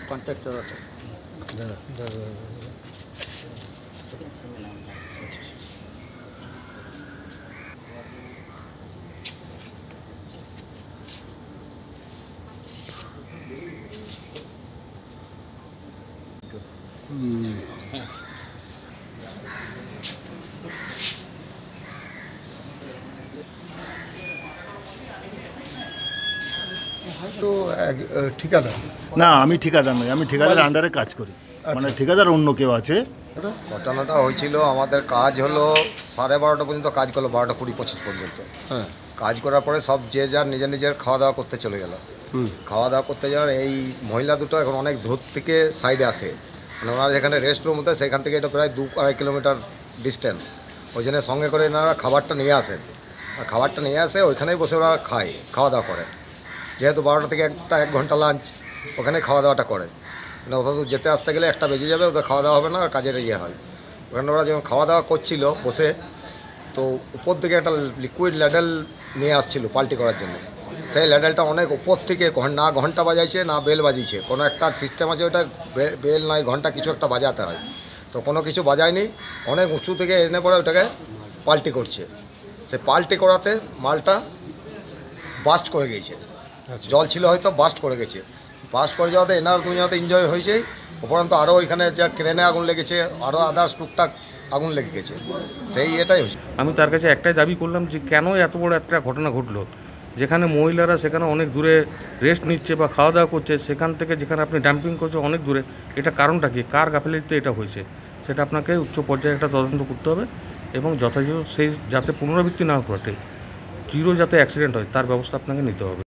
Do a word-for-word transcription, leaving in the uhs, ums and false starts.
Contact তো ঠিকাদার না, আমি ঠিকাদার নই, আমি ঠিকাদারের আন্ডারে কাজ করি। মানে ঠিকাদার অন্য কেউ আছে। ঘটনাটা হয়েছিল, আমাদের কাজ হলো সাড়ে বারোটা পর্যন্ত কাজ করলো, বারোটা কুড়ি পঁচিশ পর্যন্ত। হ্যাঁ, কাজ করার পরে সব যে যার নিজের নিজের খাওয়া দাওয়া করতে চলে গেল। খাওয়া দাওয়া করতে যাওয়ার এই মহিলা দুটো এখন অনেক দূর থেকে সাইডে আসে, মানে ওনারা যেখানে রেস্ট রুম হতো সেখান থেকে এটা প্রায় দু আড়াই কিলোমিটার ডিস্টেন্স। ওই জন্য সঙ্গে করে এনারা খাবারটা নিয়ে আসেন, আর খাবারটা নিয়ে আসে ওইখানেই বসে ওরা খায়, খাওয়া দাওয়া করে। যেহেতু বারোটা থেকে একটা এক ঘন্টা লাঞ্চ, ওখানে খাওয়া দাওয়াটা করে। মানে ওটা যেতে আসতে গেলে একটা বেজে যাবে, ওদের খাওয়া দাওয়া হবে না, আর কাজের ইয়ে হয়। ওখানে ওরা যখন খাওয়া দাওয়া করছিল বসে, তো উপর থেকে একটা লিকুইড ল্যাডেল নিয়ে আসছিল পাল্টি করার জন্য। সেই ল্যাডেলটা অনেক উপর থেকে না ঘন্টা বাজাইছে না বেল বাজিয়েছে, কোনো একটা সিস্টেম আছে ওটা বেল নয় ঘন্টা কিছু একটা বাজাতে হয়, তো কোনো কিছু বাজায়নি। অনেক উঁচু থেকে এনে পড়ে ওটাকে পাল্টি করছে। সে পাল্টি করাতে মালটা বাস্ট করে গিয়েছে, জল ছিল হয়তো বাস্ট করে গেছে। বাস্ট করে যাওয়াতে এনার দুনিয়াতে এনজয় হয়েছে, উপরন্ত আরও ওইখানে যা ক্রেনে আগুন লেগেছে, আরও আদার্স টুকটাক আগুন লেগে গেছে। সেই এটাই হয়েছে। আমি তার কাছে একটাই দাবি করলাম যে কেন এত বড় একটা ঘটনা ঘটলো, যেখানে মহিলারা সেখানে অনেক দূরে রেস্ট নিচ্ছে বা খাওয়া দাওয়া করছে, সেখান থেকে যেখানে আপনি ডাম্পিং করছে অনেক দূরে, এটা কারণটা কি, কার গাফিলতিতে এটা হয়েছে, সেটা আপনাকে উচ্চ পর্যায়ে একটা তদন্ত করতে হবে এবং যথাযথ সেই যাতে পুনরাবৃত্তি না ঘটে, জিরো যাতে অ্যাক্সিডেন্ট হয় তার ব্যবস্থা আপনাকে নিতে হবে।